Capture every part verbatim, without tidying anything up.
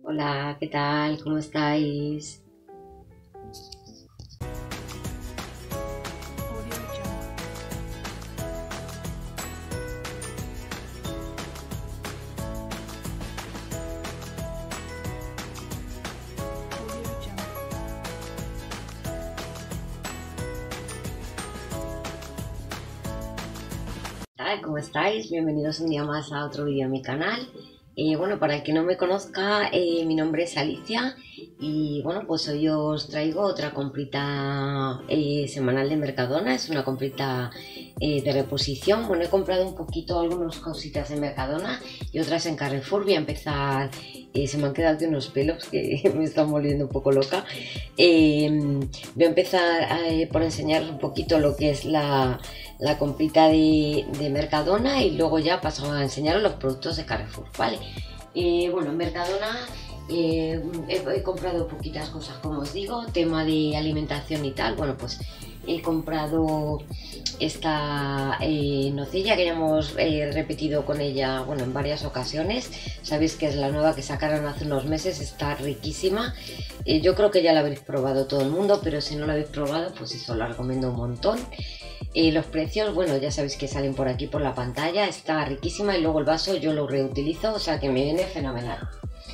Hola, ¿qué tal? ¿Cómo estáis? ¿Qué tal? ¿Cómo estáis? Bienvenidos un día más a otro vídeo en mi canal. Eh, bueno, para el que no me conozca, eh, mi nombre es Alicia y bueno, pues hoy os traigo otra comprita eh, semanal de Mercadona. Es una comprita eh, de reposición. Bueno, he comprado un poquito algunas cositas en Mercadona y otras en Carrefour. Voy a empezar, eh, se me han quedado aquí unos pelos que me están volviendo un poco loca. Eh, voy a empezar eh, por enseñar un poquito lo que es la, la comprita de, de Mercadona y luego ya paso a enseñaros los productos de Carrefour, ¿vale? Eh, bueno, en Mercadona eh, he, he comprado poquitas cosas, como os digo, tema de alimentación y tal. Bueno, pues he comprado esta eh, nocilla que ya hemos eh, repetido con ella, bueno, en varias ocasiones. Sabéis que es la nueva que sacaron hace unos meses, está riquísima. Eh, yo creo que ya la habéis probado todo el mundo, pero si no la habéis probado, pues eso, la recomiendo un montón. Eh, los precios, bueno, ya sabéis que salen por aquí por la pantalla, está riquísima y luego el vaso yo lo reutilizo, o sea que me viene fenomenal.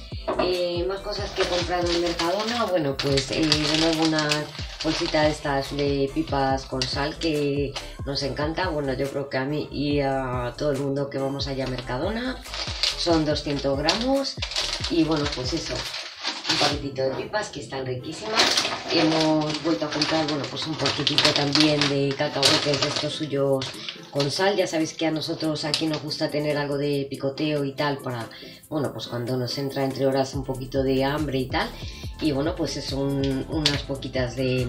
Eh, más cosas que he comprado en Mercadona, bueno, pues eh, de nuevo una bolsita de estas de pipas con sal que nos encanta. Bueno, yo creo que a mí y a todo el mundo que vamos allá a Mercadona. Son doscientos gramos y bueno, pues eso, un paquetito de pipas que están riquísimas. Hemos vuelto a comprar, bueno, pues un paquetito también de cacahuetes de estos suyos con sal. Ya sabéis que a nosotros aquí nos gusta tener algo de picoteo y tal para, bueno, pues cuando nos entra entre horas un poquito de hambre y tal. Y bueno, pues son unas poquitas de,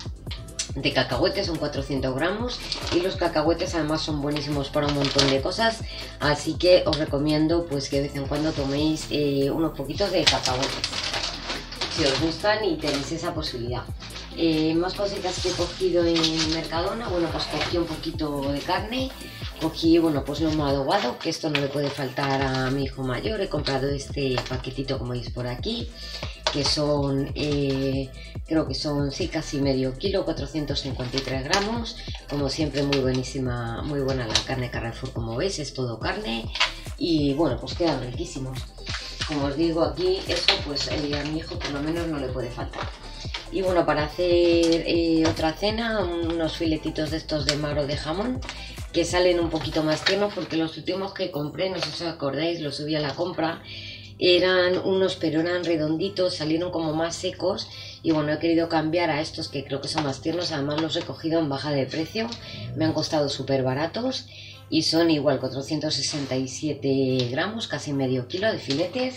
de cacahuetes, son cuatrocientos gramos. Y los cacahuetes además son buenísimos para un montón de cosas. Así que os recomiendo pues que de vez en cuando toméis eh, unos poquitos de cacahuetes, si os gustan y tenéis esa posibilidad. Eh, más cositas que he cogido en Mercadona, bueno, pues cogí un poquito de carne, cogí, bueno, pues lomo adobado, que esto no le puede faltar a mi hijo mayor. He comprado este paquetito, como veis por aquí, que son, eh, creo que son, sí, casi medio kilo, cuatrocientos cincuenta y tres gramos. Como siempre, muy buenísima, muy buena la carne Carrefour, como veis, es todo carne y bueno, pues quedan riquísimos. Como os digo, aquí eso pues eh, a mi hijo por lo menos no le puede faltar. Y bueno, para hacer eh, otra cena, unos filetitos de estos de mar o de jamón que salen un poquito más tiernos, porque los últimos que compré, no sé si os acordáis, los subí a la compra, eran unos, pero eran redonditos, salieron como más secos. Y bueno, he querido cambiar a estos que creo que son más tiernos. Además los he cogido en baja de precio, me han costado súper baratos y son igual cuatrocientos sesenta y siete gramos, casi medio kilo de filetes.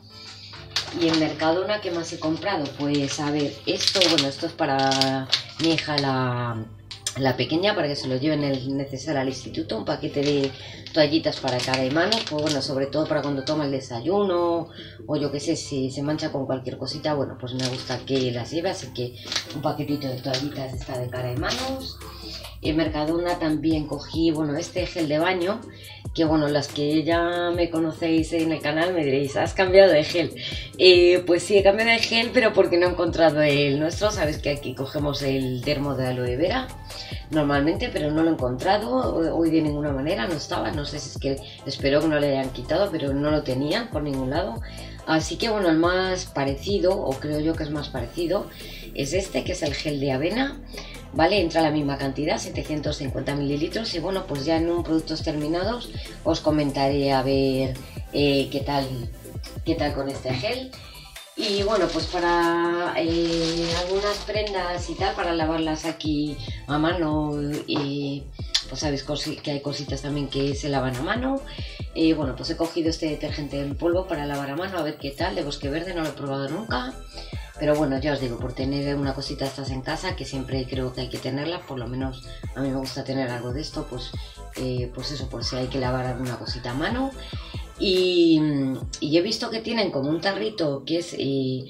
Y en Mercadona, ¿qué más he comprado? Pues a ver, esto, bueno, esto es para mi hija, la, la pequeña, para que se lo lleven el necesario al instituto. Un paquete de toallitas para cara y manos, pues bueno, sobre todo para cuando toma el desayuno o yo que sé, si se mancha con cualquier cosita, bueno, pues me gusta que las lleve, así que un paquetito de toallitas esta de cara y manos. En Mercadona también cogí, bueno, este gel de baño, que bueno, las que ya me conocéis en el canal me diréis, ¿has cambiado de gel? Eh, pues sí, he cambiado de gel, pero porque no he encontrado el nuestro. Sabes que aquí cogemos el termo de aloe vera normalmente, pero no lo he encontrado hoy de ninguna manera, no estaba, no sé si es que espero que no le hayan quitado, pero no lo tenían por ningún lado. Así que bueno, el más parecido, o creo yo que es más parecido, es este, que es el gel de avena. Vale, entra la misma cantidad, setecientos cincuenta mililitros. Y bueno, pues ya en un productos terminados os comentaré a ver eh, qué tal, qué tal con este gel. Y bueno, pues para eh, algunas prendas y tal, para lavarlas aquí a mano, y pues sabéis que hay cositas también que se lavan a mano. Y eh, bueno, pues he cogido este detergente en polvo para lavar a mano, a ver qué tal, de Bosque Verde, no lo he probado nunca. Pero bueno, ya os digo, por tener una cosita de estas en casa, que siempre creo que hay que tenerla, por lo menos a mí me gusta tener algo de esto, pues, eh, pues eso, por si hay que lavar alguna cosita a mano. Y, y he visto que tienen como un tarrito que es, eh,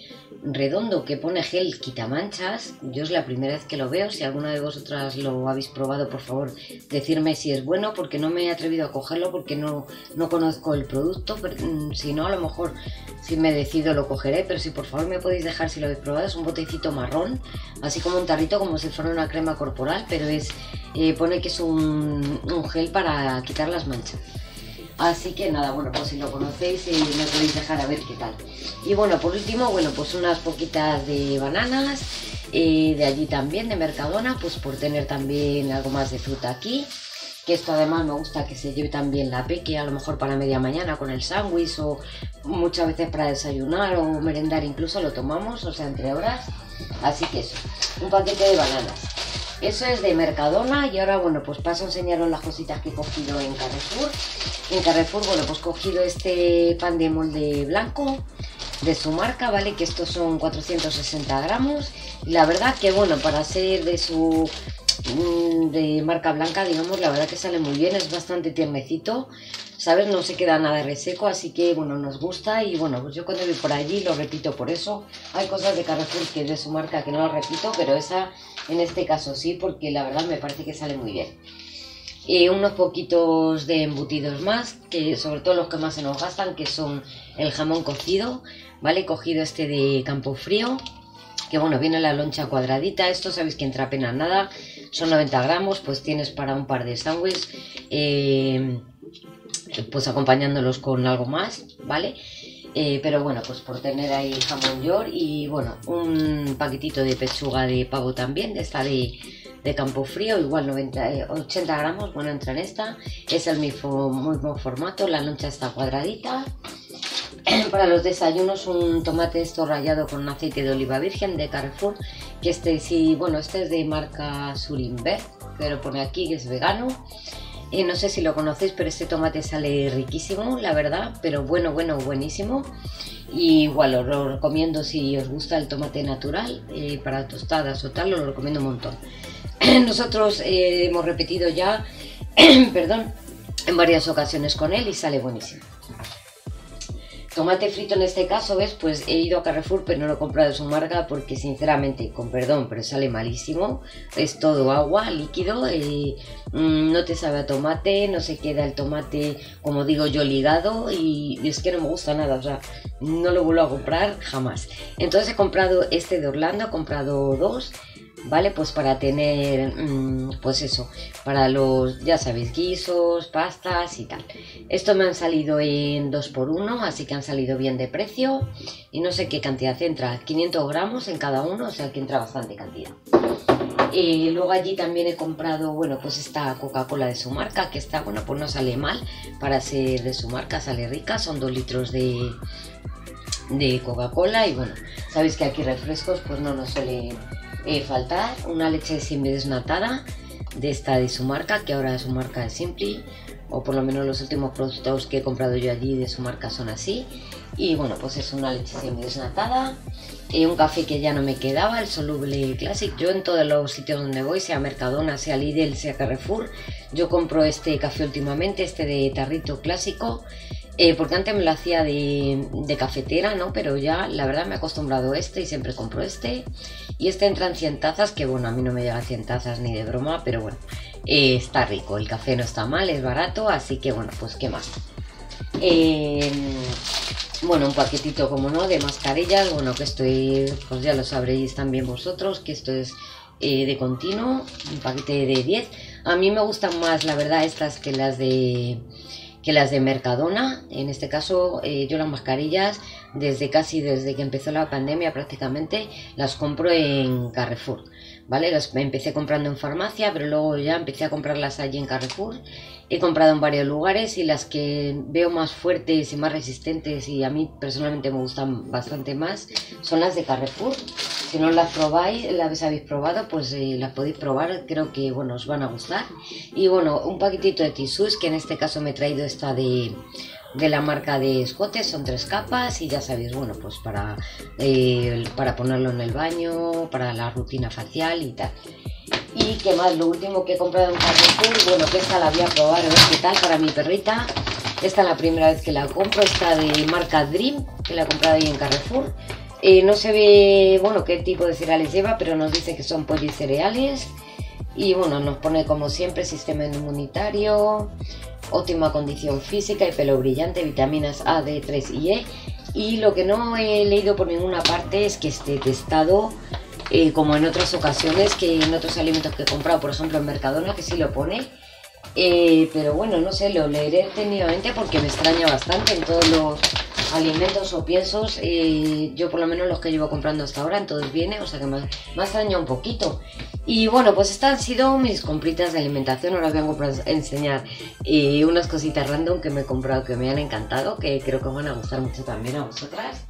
redondo que pone gel quitamanchas. Yo es la primera vez que lo veo. Si alguna de vosotras lo habéis probado, por favor decirme si es bueno, porque no me he atrevido a cogerlo porque no, no conozco el producto. Pero, si no, a lo mejor si me decido lo cogeré, pero si por favor me podéis dejar si lo habéis probado. Es un botecito marrón, así como un tarrito, como si fuera una crema corporal, pero es eh, pone que es un, un gel para quitar las manchas. Así que nada, bueno, pues si lo conocéis eh, me podéis dejar a ver qué tal. Y bueno, por último, bueno, pues unas poquitas de bananas, eh, de allí también, de Mercadona, pues por tener también algo más de fruta aquí. Que esto además me gusta que se lleve también la peque, a lo mejor para media mañana con el sándwich, o muchas veces para desayunar o merendar incluso lo tomamos, o sea, entre horas. Así que eso, un paquete de bananas. Eso es de Mercadona. Y ahora, bueno, pues paso a enseñaros las cositas que he cogido en Carrefour. En Carrefour, bueno, pues he cogido este pan de molde blanco de su marca, ¿vale? Que estos son cuatrocientos sesenta gramos. Y la verdad que, bueno, para ser de su... de marca blanca, digamos, la verdad que sale muy bien. Es bastante tiernecito, ¿sabes? No se queda nada reseco, así que, bueno, nos gusta. Y bueno, pues yo cuando voy por allí lo repito por eso. Hay cosas de Carrefour que es de su marca que no las repito, pero esa en este caso sí, porque la verdad me parece que sale muy bien. Y unos poquitos de embutidos más, que sobre todo los que más se nos gastan, que son el jamón cocido, ¿vale? He cogido este de Campofrío, que bueno, viene la loncha cuadradita. Esto sabéis que entra apenas nada, son noventa gramos, pues tienes para un par de sándwiches, eh, pues acompañándolos con algo más, ¿vale? Eh, pero bueno, pues por tener ahí jamón york. Y bueno, un paquetito de pechuga de pavo también, de esta de... de Campofrío, igual noventa, ochenta gramos, bueno, entra en esta. Es el mismo, mismo formato, la loncha está cuadradita. Para los desayunos, un tomate esto rallado con aceite de oliva virgen de Carrefour, que este sí, bueno, este es de marca Surinver, pero pone aquí que es vegano. Eh, no sé si lo conocéis, pero este tomate sale riquísimo, la verdad, pero bueno, bueno, buenísimo. Y igual os lo recomiendo si os gusta el tomate natural, eh, para tostadas o tal, os lo recomiendo un montón. Nosotros eh, hemos repetido ya, perdón, en varias ocasiones con él y sale buenísimo. Tomate frito en este caso, ¿ves? Pues he ido a Carrefour, pero no lo he comprado de su marca porque sinceramente, con perdón, pero sale malísimo. Es todo agua, líquido, eh, mmm, no te sabe a tomate, no se queda el tomate, como digo yo, ligado, y es que no me gusta nada, o sea, no lo vuelvo a comprar jamás. Entonces he comprado este de Orlando, he comprado dos, ¿vale? Pues para tener, mmm, pues eso, para los, ya sabéis, guisos, pastas y tal. Estos me han salido en dos por uno, así que han salido bien de precio. Y no sé qué cantidad entra, quinientos gramos en cada uno, o sea que entra bastante cantidad. Y luego allí también he comprado, bueno, pues esta Coca-Cola de su marca, que está, bueno, pues no sale mal, para ser de su marca sale rica, son dos litros de, de Coca-Cola. Y bueno, sabéis que aquí refrescos pues no nos suelen Eh, faltar. Una leche semidesnatada de esta de su marca, que ahora su marca es Simply, o por lo menos los últimos productos que he comprado yo allí de su marca son así. Y bueno, pues es una leche semidesnatada, eh, un café que ya no me quedaba, el soluble Classic. Yo en todos los sitios donde voy, sea Mercadona, sea Lidl, sea Carrefour, yo compro este café últimamente, este de tarrito clásico. Eh, porque antes me lo hacía de, de cafetera, ¿no? Pero ya la verdad me he acostumbrado a este y siempre compro este. Y este entra en cien tazas, que bueno, a mí no me llega a cien tazas ni de broma, pero bueno, eh, está rico, el café no está mal, es barato, así que bueno, pues qué más. Eh, bueno, un paquetito, como no, de mascarillas, bueno, que esto es, pues ya lo sabréis también vosotros, que esto es eh, de continuo, un paquete de diez. A mí me gustan más, la verdad, estas que las de... que las de Mercadona. En este caso eh, yo las mascarillas desde casi desde que empezó la pandemia prácticamente las compro en Carrefour, ¿vale? Las empecé comprando en farmacia, pero luego ya empecé a comprarlas allí en Carrefour. He comprado en varios lugares y las que veo más fuertes y más resistentes, y a mí personalmente me gustan bastante más, son las de Carrefour. Si no las probáis, las habéis probado, pues eh, las podéis probar, creo que bueno, os van a gustar. Y bueno, un paquetito de tisús, que en este caso me he traído esta de, de la marca de Scotts, son tres capas y ya sabéis, bueno, pues para, eh, para ponerlo en el baño, para la rutina facial y tal. Y que más, lo último que he comprado en Carrefour, bueno, que esta la voy a probar, a ver qué tal, para mi perrita. Esta es la primera vez que la compro, esta de marca Dream, que la he comprado ahí en Carrefour. Eh, no se ve, bueno, qué tipo de cereales lleva, pero nos dice que son policereales. Y bueno, nos pone como siempre sistema inmunitario, óptima condición física y pelo brillante, vitaminas A, D tres y E. Y lo que no he leído por ninguna parte es que esté testado, eh, como en otras ocasiones, que en otros alimentos que he comprado, por ejemplo en Mercadona, que sí lo pone. Eh, pero bueno, no sé, lo leeré detenidamente porque me extraña bastante en todos los alimentos o piensos. Eh, yo por lo menos los que llevo comprando hasta ahora, en todos viene, o sea que me, me ha extrañado un poquito. Y bueno, pues estas han sido mis compritas de alimentación. Ahora os voy a, comprar, a enseñar eh, unas cositas random que me he comprado que me han encantado, que creo que os van a gustar mucho también a vosotras.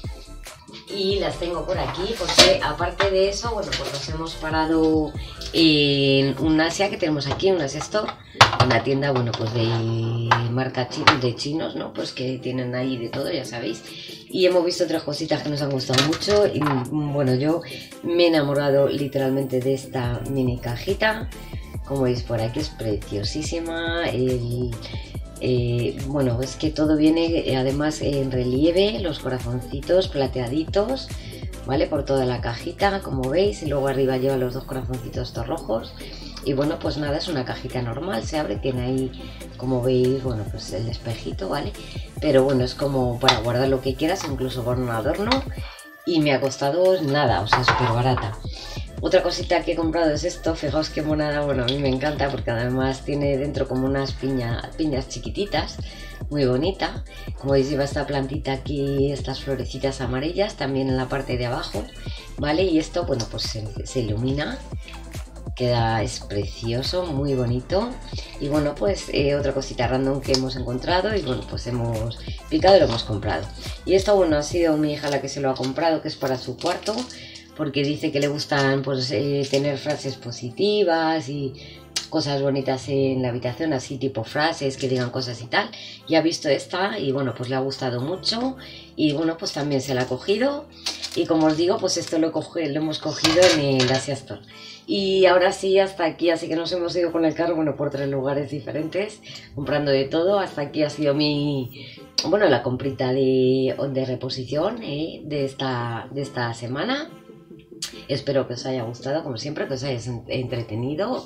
Y las tengo por aquí porque aparte de eso, bueno, pues nos hemos parado en un Asia que tenemos aquí, un Asia Store, una tienda, bueno, pues de marca chino, de chinos, ¿no? Pues que tienen ahí de todo, ya sabéis. Y hemos visto otras cositas que nos han gustado mucho y bueno, yo me he enamorado literalmente de esta mini cajita. Como veis por aquí es preciosísima. El... Eh, bueno, es que todo viene eh, además en relieve, los corazoncitos plateaditos, ¿vale? Por toda la cajita, como veis, y luego arriba lleva los dos corazoncitos estos rojos. Y bueno, pues nada, es una cajita normal, se abre, tiene ahí, como veis, bueno, pues el espejito, ¿vale? Pero bueno, es como para guardar lo que quieras, incluso por un adorno. Y me ha costado nada, o sea, súper barata. Otra cosita que he comprado es esto, fijaos qué monada, bueno, a mí me encanta porque además tiene dentro como unas piña, piñas chiquititas, muy bonita. Como veis lleva esta plantita aquí, estas florecitas amarillas también en la parte de abajo, ¿vale? Y esto, bueno, pues se, se ilumina, queda, es precioso, muy bonito. Y bueno, pues eh, otra cosita random que hemos encontrado y bueno, pues hemos picado y lo hemos comprado. Y esto, bueno, ha sido mi hija la que se lo ha comprado, que es para su cuarto, porque dice que le gustan pues eh, tener frases positivas y cosas bonitas en la habitación, así tipo frases que digan cosas y tal. Y ha visto esta y bueno, pues le ha gustado mucho y bueno, pues también se la ha cogido. Y como os digo, pues esto lo, coge, lo hemos cogido en el Asia Store. Y ahora sí, hasta aquí, así que nos hemos ido con el carro, bueno, por tres lugares diferentes, comprando de todo. Hasta aquí ha sido mi, bueno, la comprita de, de reposición eh, de, esta, de esta semana. Espero que os haya gustado, como siempre, que os hayáis entretenido.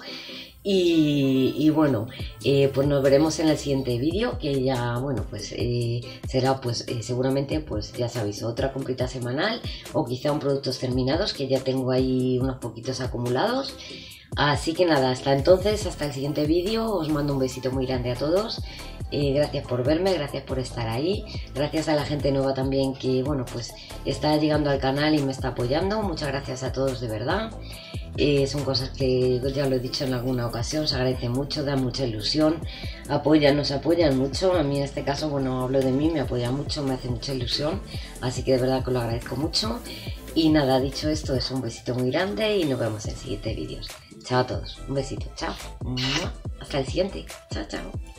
Y, y bueno, eh, pues nos veremos en el siguiente vídeo, que ya, bueno, pues eh, será pues eh, seguramente, pues ya sabéis, otra comprita semanal o quizá un productos terminados, que ya tengo ahí unos poquitos acumulados. Así que nada, hasta entonces, hasta el siguiente vídeo, os mando un besito muy grande a todos. Eh, gracias por verme, gracias por estar ahí, gracias a la gente nueva también que, bueno, pues está llegando al canal y me está apoyando. Muchas gracias a todos, de verdad. Eh, son cosas que ya lo he dicho en alguna ocasión, se agradece mucho, da mucha ilusión, apoyan, nos apoyan mucho. A mí en este caso, bueno, hablo de mí, me apoya mucho, me hace mucha ilusión, así que de verdad que lo agradezco mucho. Y nada, dicho esto, es un besito muy grande y nos vemos en siguientes vídeos. Chao a todos, un besito, chao, hasta el siguiente, chao, chao.